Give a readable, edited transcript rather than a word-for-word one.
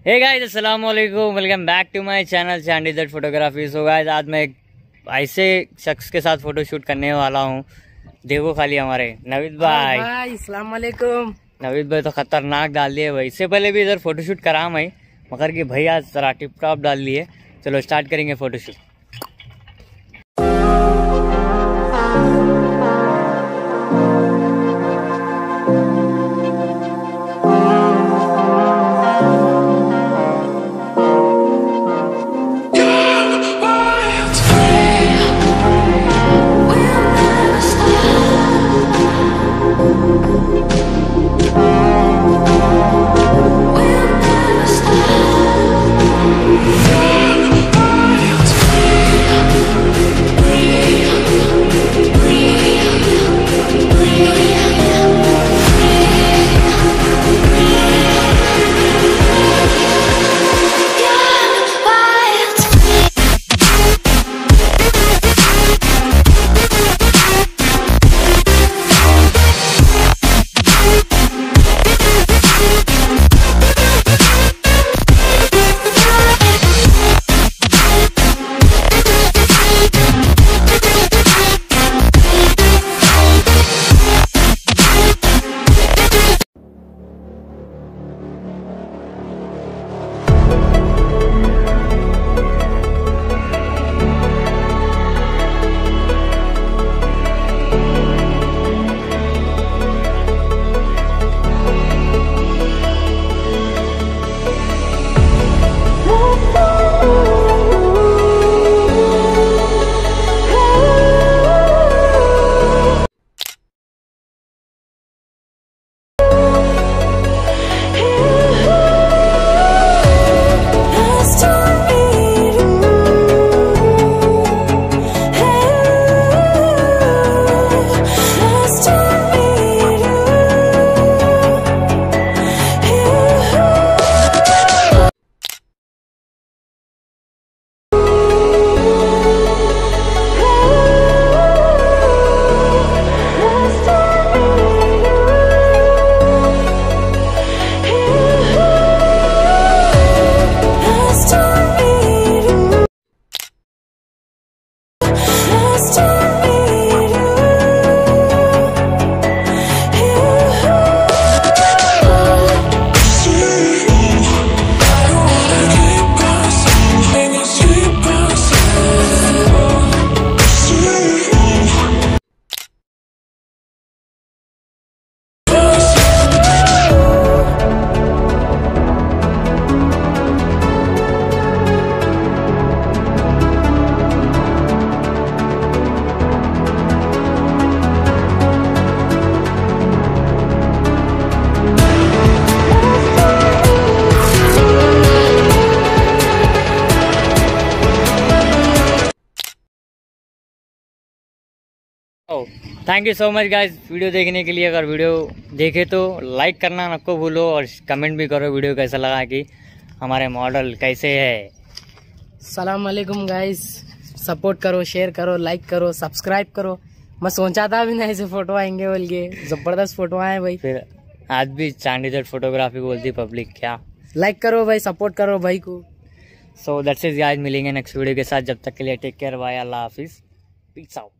हे guys अस्सलाम वालेकुम, welcome back to my channel Chandigarh photography. So guys आज मैं एक ऐसे शख्स के साथ फोटो शूट करने वाला हूँ। देखो खाली हमारे नवीद भाई। अस्सलाम वालेकुम। नवीद भाई तो खतरनाक डाल दिए भाई। इससे पहले भी इधर फोटो शूट करा मैं, मगर कि भाई आज जरा टिप टॉप डाल दिए। चलो स्टार्ट करेंगे photo shoot. Thank you so much guys video देखने के लिए। अगर वीडियो देखे तो लाइक करना न को भूलो और कमेंट भी करो वीडियो कैसा लगा, कि हमारे मॉडल कैसे है। सलाम वालेकुम गाइस, सपोर्ट करो, शेयर करो, लाइक करो, सब्सक्राइब करो। मैं सोचा था भी नहीं ऐसे फोटो आएंगे बोल के, जबरदस्त फोटो आए भाई। फिर आज भी चांडीगढ़ फोटोग्राफी बोलती पब्लिक क्या। लाइक करो भाई, सपोर्ट करो भाई को। सो दैट्स इट गाइस, मिलेंगे नेक्स्ट वीडियो के साथ। जब तक के लिए टेक केयर, बाय, अल्लाह हाफिज, पीस आउट।